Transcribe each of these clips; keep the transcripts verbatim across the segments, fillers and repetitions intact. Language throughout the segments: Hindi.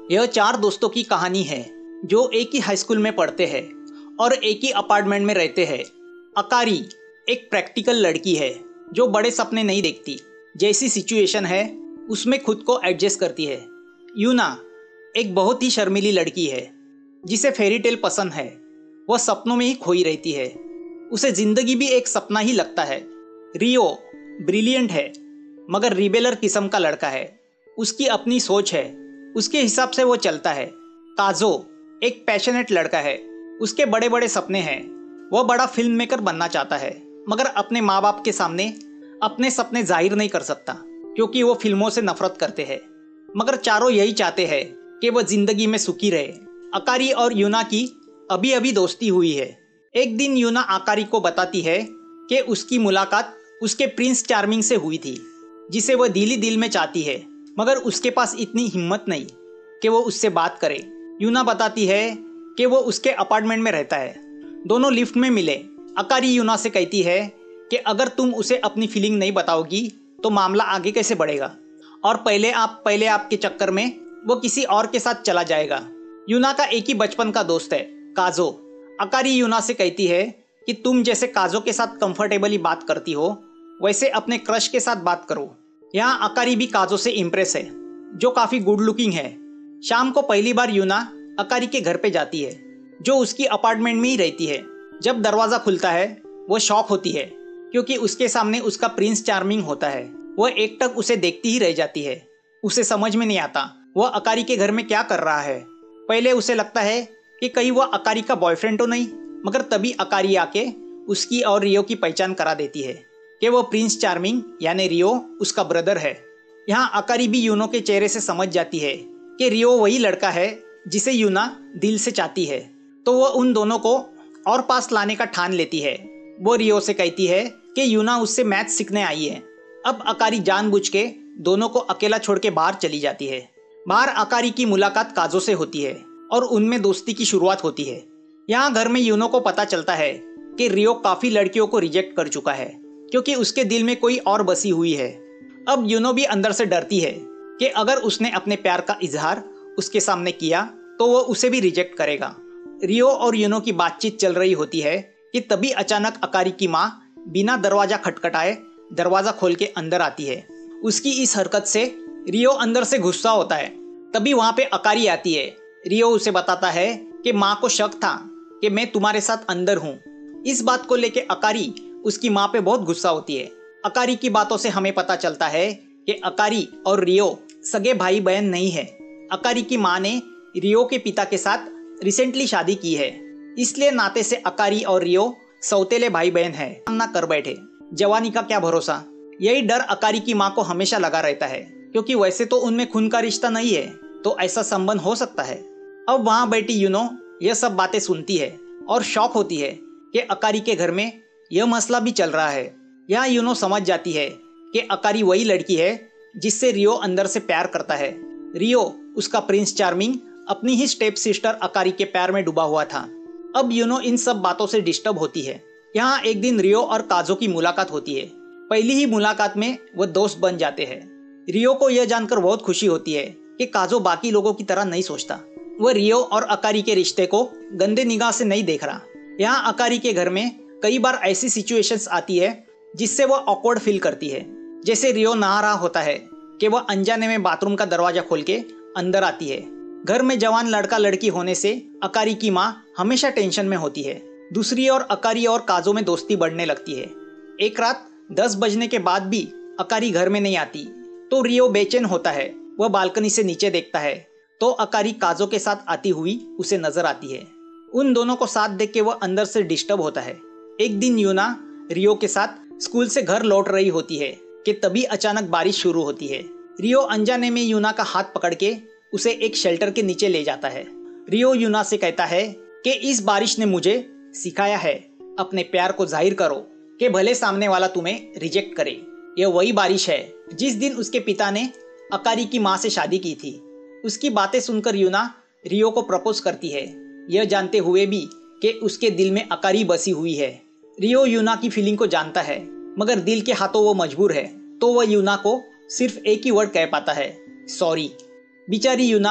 यह चार दोस्तों की कहानी है जो एक ही हाई स्कूल में पढ़ते हैं और एक ही अपार्टमेंट में रहते हैं। अकारी एक प्रैक्टिकल लड़की है जो बड़े सपने नहीं देखती, जैसी सिचुएशन है उसमें खुद को एडजस्ट करती है। यूना एक बहुत ही शर्मीली लड़की है जिसे फेरी टेल पसंद है। वह सपनों में ही खोई रहती है, उसे जिंदगी भी एक सपना ही लगता है। रियो ब्रिलियंट है मगर रिबेलर किस्म का लड़का है, उसकी अपनी सोच है, उसके हिसाब से वो चलता है। काजो एक पैशनेट लड़का है, उसके बड़े बड़े सपने हैं। वह बड़ा फिल्म मेकर बनना चाहता है मगर अपने माँ बाप के सामने अपने सपने जाहिर नहीं कर सकता क्योंकि वो फिल्मों से नफरत करते हैं। मगर चारों यही चाहते हैं कि वह जिंदगी में सुखी रहे। अकारी और यूना की अभी अभी दोस्ती हुई है। एक दिन यूना अकारी को बताती है कि उसकी मुलाकात उसके प्रिंस चार्मिंग से हुई थी, जिसे वह दिली दिल में चाहती है, मगर उसके पास इतनी हिम्मत नहीं कि वो उससे बात करे। यूना बताती है कि वो उसके अपार्टमेंट में रहता है। दोनों लिफ्ट में मिले। अकारी यूना से कहती है कि अगर तुम उसे अपनी फीलिंग नहीं बताओगी तो मामला आगे कैसे बढ़ेगा, और पहले आप पहले आपके चक्कर में वो किसी और के साथ चला जाएगा। यूना का एक ही बचपन का दोस्त है, काजो। अकारी यूना से कहती है कि तुम जैसे काजो के साथ कंफर्टेबली बात करती हो वैसे अपने क्रश के साथ बात करो। यहाँ अकारी भी काजो से इम्प्रेस है, जो काफी गुड लुकिंग है। शाम को पहली बार यूना अकारी के घर पे जाती है, जो उसकी अपार्टमेंट में ही रहती है। जब दरवाजा खुलता है वो शॉक होती है क्योंकि उसके सामने उसका प्रिंस चार्मिंग होता है। वह एकटक उसे देखती ही रह जाती है। उसे समझ में नहीं आता वह अकारी के घर में क्या कर रहा है। पहले उसे लगता है कि कहीं वह अकारी का बॉयफ्रेंड तो नहीं, मगर तभी अकारी आके उसकी और रियो की पहचान करा देती है कि वो प्रिंस चार्मिंग यानी रियो उसका ब्रदर है। यहाँ अकारी भी यूनो के चेहरे से समझ जाती है कि रियो वही लड़का है जिसे यूना दिल से चाहती है, तो वह उन दोनों को और पास लाने का ठान लेती है। वो रियो से कहती है कि यूना उससे मैथ सीखने आई है। अब अकारी जानबूझ के दोनों को अकेला छोड़ के बाहर चली जाती है। बाहर अकारी की मुलाकात काजो से होती है और उनमें दोस्ती की शुरुआत होती है। यहाँ घर में यूनो को पता चलता है कि रियो काफी लड़कियों को रिजेक्ट कर चुका है क्योंकि उसके दिल में कोई और बसी हुई है। अब यूनो भी अंदर से डरती है कि अगर उसने अपने प्यार का इजहार उसके सामने किया तो वो उसे भी रिजेक्ट करेगा। रियो और यूनो की बातचीत चल रही होती है कि तभी अचानक अकारी की माँ बिना दरवाजा खटखटाए दरवाजा खोल के अंदर आती है। उसकी इस हरकत से रियो अंदर से गुस्सा होता है। तभी वहां पे अकारी आती है। रियो उसे बताता है कि माँ को शक था कि मैं तुम्हारे साथ अंदर हूँ। इस बात को लेके अकारी उसकी माँ पे बहुत गुस्सा होती है। अकारी की बातों से हमें पता चलता है कि अकारी और रियो सगे भाई बहन नहीं है। अकारी की माँ ने रियो के पिता के साथ रिसेंटली शादी की है, इसलिए नाते से अकारी और रियो सौतेले भाई बहन है। ना कर बैठे, जवानी का क्या भरोसा। यही डर अकारी की माँ को हमेशा लगा रहता है क्योंकि वैसे तो उनमें खून का रिश्ता नहीं है, तो ऐसा संबंध हो सकता है। अब वहां बैठी यूनो यह सब बातें सुनती है और शॉक होती है कि अकारी के घर में यह मसला भी चल रहा है। यहाँ यूनो समझ जाती है कि अकारी वही लड़की है जिससे रियो अंदर से प्यार करता है। रियो उसका प्रिंस चार्मिंग अपनी ही स्टेप सिस्टर अकारी के प्यार में डूबा हुआ था। अब यूनो इन सब बातों से डिस्टर्ब होती है। यहाँ एक दिन रियो और काजो की मुलाकात होती है। पहली ही मुलाकात में वह दोस्त बन जाते हैं। रियो को यह जानकर बहुत खुशी होती है कि काजो बाकी लोगों की तरह नहीं सोचता। वह रियो और अकारी के रिश्ते को गंदे निगाह से नहीं देख रहा। यहाँ अकारी के घर में कई बार ऐसी सिचुएशंस आती है जिससे वह ऑकवर्ड फील करती है। जैसे रियो नहा रहा होता है कि वह अनजाने में बाथरूम का दरवाजा खोल के अंदर आती है। घर में जवान लड़का लड़की होने से अकारी की माँ हमेशा टेंशन में होती है। दूसरी ओर अकारी और काजो में दोस्ती बढ़ने लगती है। एक रात दस बजने के बाद भी अकारी घर में नहीं आती तो रियो बेचैन होता है। वह बालकनी से नीचे देखता है तो अकारी काजो के साथ आती हुई उसे नजर आती है। उन दोनों को साथ देख के वह अंदर से डिस्टर्ब होता है। एक दिन यूना रियो के साथ स्कूल से घर लौट रही होती है कि तभी अचानक बारिश शुरू होती है। रियो अनजाने में यूना का हाथ पकड़ के उसे एक शेल्टर के नीचे ले जाता है। रियो यूना से कहता है कि इस बारिश ने मुझे सिखाया है अपने प्यार को जाहिर करो कि भले सामने वाला तुम्हें रिजेक्ट करे। यह वही बारिश है जिस दिन उसके पिता ने अकारी की माँ से शादी की थी। उसकी बातें सुनकर यूना रियो को प्रपोज करती है, यह जानते हुए भी कि उसके दिल में अकारी बसी हुई है। रियो यूना की फीलिंग को जानता है मगर दिल के हाथों वो मजबूर है, तो वह यूना को सिर्फ एक ही वर्ड कह पाता है, सॉरी। बेचारी यूना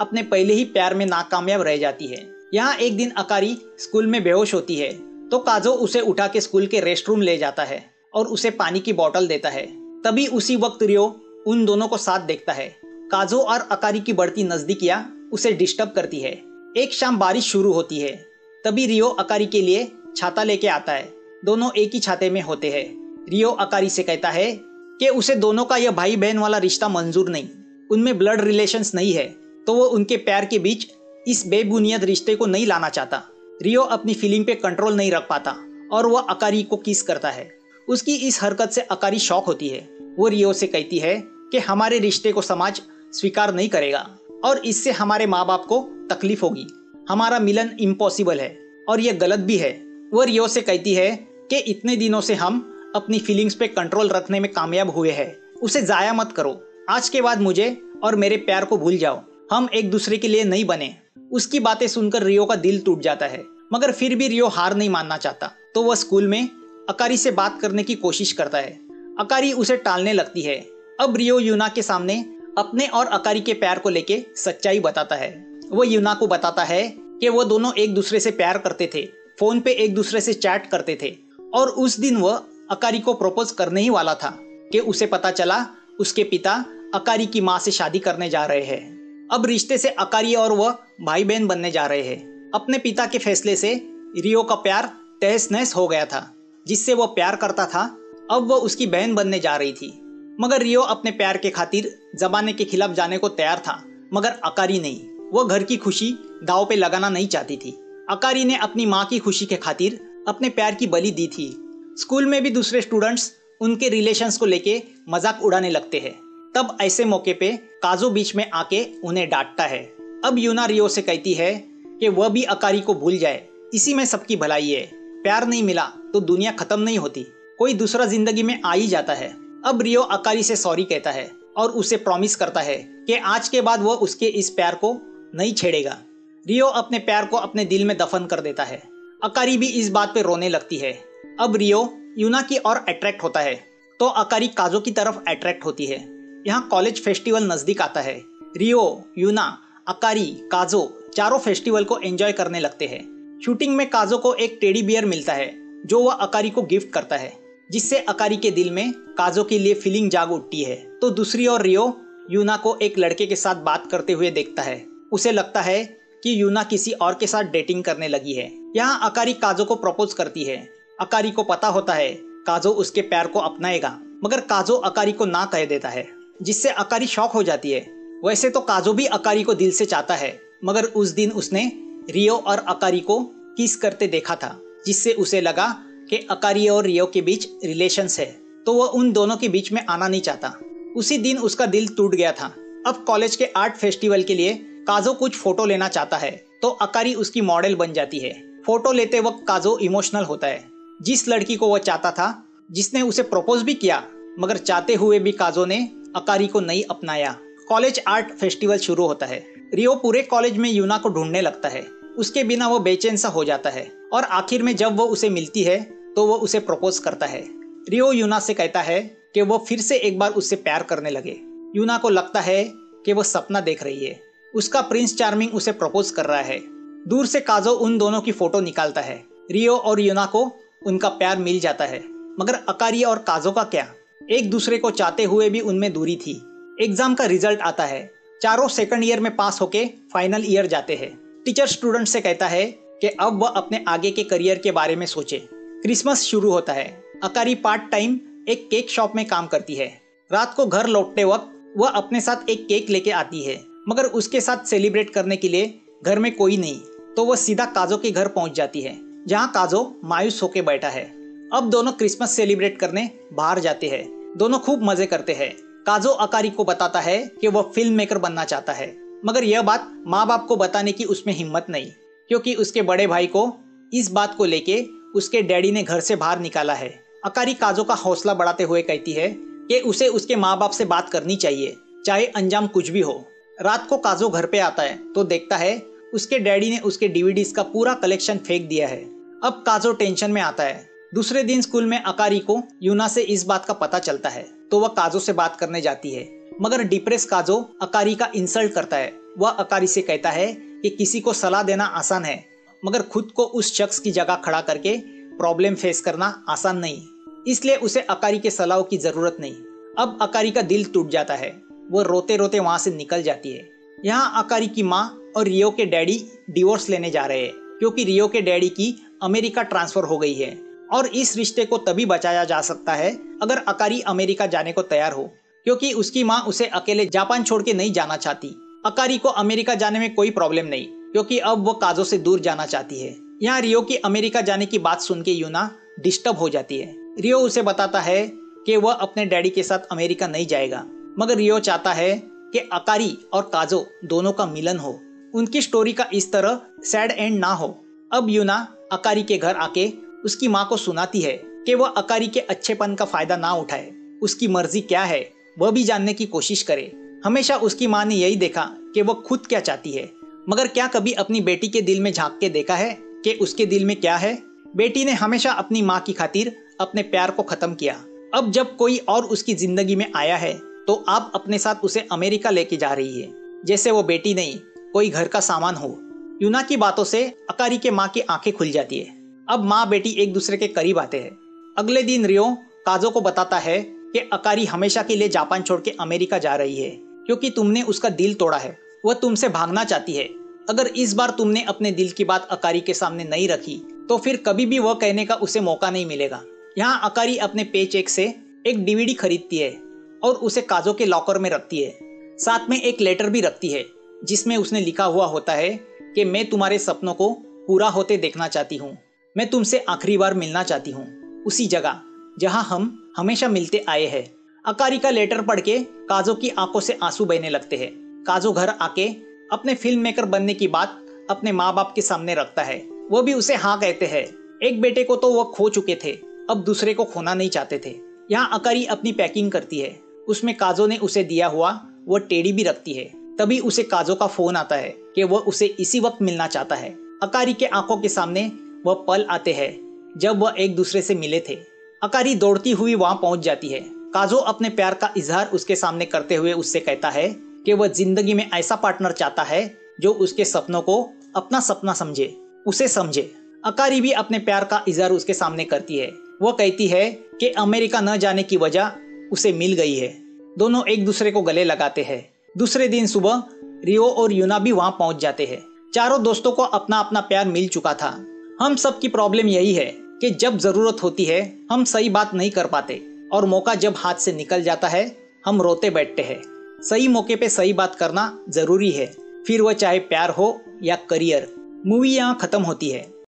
अपने पहले ही प्यार में नाकामयाब रह जाती है। यहाँ एक दिन अकारी स्कूल में बेहोश होती है तो काजो उसे उठा के स्कूल के रेस्टरूम ले जाता है और उसे पानी की बोतल देता है। तभी उसी वक्त रियो उन दोनों को साथ देखता है। काजो और अकारी की बढ़ती नजदीकियां उसे डिस्टर्ब करती है। एक शाम बारिश शुरू होती है। तभी रियो अकारी के लिए छाता लेके आता है। दोनों एक ही छाते में होते हैं। रियो अकारी से कहता है कि उसे दोनों का यह भाई बहन वाला रिश्ता मंजूर नहीं, उनमें ब्लड रिलेशंस नहीं है, तो वो उनके प्यार के बीच इस बेबुनियाद रिश्ते को नहीं लाना चाहता। रियो अपनी फीलिंग पे कंट्रोल नहीं रख पाता और वह अकारी को किस करता है। उसकी इस हरकत से अकारी शॉक होती है। वो रियो से कहती है कि हमारे रिश्ते को समाज स्वीकार नहीं करेगा और इससे हमारे माँ बाप को तकलीफ होगी। हमारा मिलन इम्पॉसिबल है और यह गलत भी है। वो रियो से कहती है कि इतने दिनों से हम अपनी फीलिंग्स पे कंट्रोल रखने में कामयाब हुए हैं, उसे जाया मत करो। आज के बाद मुझे और मेरे प्यार को भूल जाओ, हम एक दूसरे के लिए नहीं बने। उसकी बातें सुनकर रियो का दिल टूट जाता है, मगर फिर भी रियो हार नहीं मानना चाहता। तो वह स्कूल में अकारी से बात करने की कोशिश करता है। अकारी उसे टालने लगती है। अब रियो यूना के सामने अपने और अकारी के प्यार को लेके सच्चाई बताता है। वो यूना को बताता है कि वो दोनों एक दूसरे से प्यार करते थे, फोन पे एक दूसरे से चैट करते थे और उस दिन वह अकारी को प्रपोज करने ही वाला था कि उसे पता चला उसके पिता अकारी की माँ से शादी करने जा रहे हैं। अब रिश्ते से अकारी और वह भाई बहन बनने जा रहे हैं। अपने पिता के फैसले से रियो का प्यार तहस नहस हो गया था। जिससे वह प्यार करता था अब वह उसकी बहन बनने जा रही थी। मगर रियो अपने प्यार के खातिर जमाने के खिलाफ जाने को तैयार था, मगर अकारी नहीं। वह घर की खुशी दांव पे लगाना नहीं चाहती थी। अकारी ने अपनी माँ की खुशी के खातिर अपने प्यार की बलि दी थी। स्कूल में भी दूसरे स्टूडेंट्स उनके रिलेशंस को लेके मजाक उड़ाने लगते हैं। तब ऐसे मौके पे काजो बीच में आके उन्हें डांटता है। अब यूना रियो से कहती है कि वह भी अकारी को भूल जाए, इसी में सबकी भलाई है। प्यार नहीं मिला तो दुनिया खत्म नहीं होती, कोई दूसरा जिंदगी में आ ही जाता है। अब रियो अकारी से सॉरी कहता है और उसे प्रॉमिस करता है कि आज के बाद वह उसके इस प्यार को नहीं छेड़ेगा। रियो अपने प्यार को अपने दिल में दफन कर देता है। अकारी भी इस बात पे रोने लगती है। अब रियो यूना की ओर अट्रैक्ट होता है तो अकारी काजो की तरफ अट्रैक्ट होती है। यहाँ कॉलेज फेस्टिवल नजदीक आता है। रियो, यूना, अकारी, काजो चारों फेस्टिवल को एंजॉय करने लगते हैं। शूटिंग में काजो को एक टेडी बियर मिलता है जो वह अकारी को गिफ्ट करता है, जिससे अकारी के दिल में काजो के लिए फीलिंग जाग उठती है। तो दूसरी ओर रियो यूना को एक लड़के के साथ बात करते हुए देखता है। उसे लगता है कि यूना किसी और के साथ डेटिंग करने लगी है। यहाँ अकारी काजो को प्रपोज करती है। अकारी को पता होता है काजो उसके प्यार को अपनाएगा, मगर काजो अकारी को ना कह देता है, जिससे अकारी शॉक हो जाती है। वैसे तो काजो भी अकारी को दिल से चाहता है, मगर उस दिन उसने रियो और अकारी को किस करते देखा था, जिससे उसे लगा कि अकारी और रियो के बीच रिलेशंस है, तो वह उन दोनों के बीच में आना नहीं चाहता। उसी दिन उसका दिल टूट गया था। अब कॉलेज के आर्ट फेस्टिवल के लिए काजो कुछ फोटो लेना चाहता है तो अकारी उसकी मॉडल बन जाती है। फोटो लेते वक्त काजो इमोशनल होता है। जिस लड़की को वह चाहता था, जिसने उसे प्रपोज भी किया, मगर चाहते हुए भी काजो ने अकारी को नहीं अपनाया। कॉलेज आर्ट फेस्टिवल शुरू होता है। रियो पूरे कॉलेज में यूना को ढूंढने लगता है। उसके बिना वो बेचैन सा हो जाता है और आखिर में जब वो उसे मिलती है तो वो उसे प्रपोज करता है। रियो यूना से कहता है कि वो फिर से एक बार उससे प्यार करने लगे। यूना को लगता है कि वो सपना देख रही है, उसका प्रिंस चार्मिंग उसे प्रपोज कर रहा है। दूर से काजो उन दोनों की फोटो निकालता है। रियो और यूना को उनका प्यार मिल जाता है, मगर अकारी और काजो का क्या? एक दूसरे को चाहते हुए भी उनमें दूरी थी। एग्जाम का रिजल्ट आता है। चारों सेकंड ईयर में पास होके फाइनल ईयर जाते हैं। टीचर स्टूडेंट से कहता है कि अब वह अपने आगे के करियर के बारे में सोचे। क्रिसमस शुरू होता है। अकारी पार्ट टाइम एक केक शॉप में काम करती है। रात को घर लौटते वक्त वह अपने साथ एक केक लेके आती है, मगर उसके साथ सेलिब्रेट करने के लिए घर में कोई नहीं, तो वह सीधा काजो के घर पहुंच जाती है, जहां काजो मायूस होके बैठा है। अब दोनों क्रिसमस सेलिब्रेट करने बाहर जाते हैं। दोनों खूब मजे करते हैं। काजो अकारी को बताता है कि वह फिल्म मेकर बनना चाहता है, मगर यह बात माँ बाप को बताने की उसमें हिम्मत नहीं, क्योंकि उसके बड़े भाई को इस बात को लेके उसके डैडी ने घर से बाहर निकाला है। अकारी काजो का हौसला बढ़ाते हुए कहती है कि उसे उसके माँ बाप से बात करनी चाहिए, चाहे अंजाम कुछ भी हो। रात को काजो घर पे आता है तो देखता है उसके डैडी ने उसके डीवीडीज का पूरा कलेक्शन फेंक दिया है। अब काजो टेंशन में आता है। दूसरे दिन स्कूल में अकारी को यूना से इस बात का पता चलता है, तो वह काजो से बात करने जाती है, मगर डिप्रेस काजो अकारी का इंसल्ट करता है वह अकारी से कहता है कि किसी को सलाह देना आसान है, मगर खुद को उस शख्स की जगह खड़ा करके प्रॉब्लम फेस करना आसान नहीं। इसलिए उसे अकारी के सलाह की जरूरत नहीं। अब अकारी का दिल टूट जाता है, वो रोते रोते वहां से निकल जाती है। यहाँ अकारी की माँ और रियो के डैडी डिवोर्स लेने जा रहे हैं, क्योंकि रियो के डैडी की अमेरिका ट्रांसफर हो गई है और इस रिश्ते को तभी बचाया जा सकता है अगर अकारी अमेरिका जाने को तैयार हो, क्योंकि उसकी माँ उसे अकेले जापान छोड़ के नहीं जाना चाहती। अकारी को अमेरिका जाने में कोई प्रॉब्लम नहीं, क्योंकि अब वो काजो से दूर जाना चाहती है। यहाँ रियो की अमेरिका जाने की बात सुन के यूना डिस्टर्ब हो जाती है। रियो उसे बताता है कि वह अपने डैडी के साथ अमेरिका नहीं जाएगा, मगर रियो चाहता है कि अकारी और काजो दोनों का मिलन हो, उनकी स्टोरी का इस तरह सैड एंड ना हो। अब यूना अकारी के घर आके उसकी माँ को सुनाती है कि वह अकारी के अच्छेपन का फायदा ना उठाए, उसकी मर्जी क्या है वह भी जानने की कोशिश करे। हमेशा उसकी माँ ने यही देखा कि वह खुद क्या चाहती है, मगर क्या कभी अपनी बेटी के दिल में झांक के देखा है कि उसके दिल में क्या है। बेटी ने हमेशा अपनी माँ की खातिर अपने प्यार को खत्म किया। अब जब कोई और उसकी जिंदगी में आया है तो आप अपने साथ उसे अमेरिका लेके जा रही है, जैसे वो बेटी नहीं कोई घर का सामान हो। यूना की बातों से अकारी के माँ की आंखें खुल जाती है। अब माँ बेटी एक दूसरे के करीब आते हैं। अगले दिन रियो काजो को बताता है कि अकारी हमेशा के लिए जापान छोड़ के अमेरिका जा रही है, क्योंकि तुमने उसका दिल तोड़ा है, वह तुमसे भागना चाहती है। अगर इस बार तुमने अपने दिल की बात अकारी के सामने नहीं रखी तो फिर कभी भी वह कहने का उसे मौका नहीं मिलेगा। यहाँ अकारी अपने पे चेक से एक डीवीडी खरीदती है और उसे काजो के लॉकर में रखती है। साथ में एक लेटर भी रखती है जिसमें उसने लिखा हुआ होता है कि मैं तुम्हारे सपनों को पूरा होते देखना चाहती हूँ, मैं तुमसे आखिरी बार मिलना चाहती हूँ, उसी जगह जहाँ हम हमेशा मिलते आए हैं। अकारी का लेटर पढ़ के काजो की आंखों से आंसू बहने लगते हैं। काजो घर आके अपने फिल्म मेकर बनने की बात अपने माँ बाप के सामने रखता है। वो भी उसे हाँ कहते हैं। एक बेटे को तो वह खो चुके थे, अब दूसरे को खोना नहीं चाहते थे। यहाँ अकारी अपनी पैकिंग करती है, उसमें काजो ने उसे दिया हुआ वो टेडी भी रखती है। तभी उसे काजो का फोन आता है कि वह उसे इसी वक्त मिलना चाहता है। अकारी के आंखों के सामने वह पल आते हैं जब वह एक दूसरे से मिले थे। अकारी दौड़ती हुई वहां पहुंच जाती है। काजो अपने प्यार का इजहार उसके सामने करते हुए उससे कहता है कि वह जिंदगी में ऐसा पार्टनर चाहता है जो उसके सपनों को अपना सपना समझे, उसे समझे। अकारी भी अपने प्यार का इजहार उसके सामने करती है। वो कहती है कि अमेरिका न जाने की वजह उसे मिल गई है। दोनों एक दूसरे को गले लगाते हैं। दूसरे दिन सुबह रियो और यूना भी वहां पहुंच जाते हैं। चारों दोस्तों को अपना अपना प्यार मिल चुका था। हम सब की प्रॉब्लम यही है कि जब जरूरत होती है हम सही बात नहीं कर पाते, और मौका जब हाथ से निकल जाता है हम रोते बैठते हैं। सही मौके पे सही बात करना जरूरी है, फिर वह चाहे प्यार हो या करियर। मूवी यहाँ खत्म होती है।